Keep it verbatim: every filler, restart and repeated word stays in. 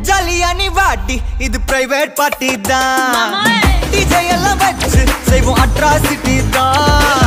ஜாலியா நீ வாடி இது பிரைவேட் பார்ட்டி தான் டிஜே எல்லாம் வச்சு செய்வோம் அட்ராசிட்டி தான்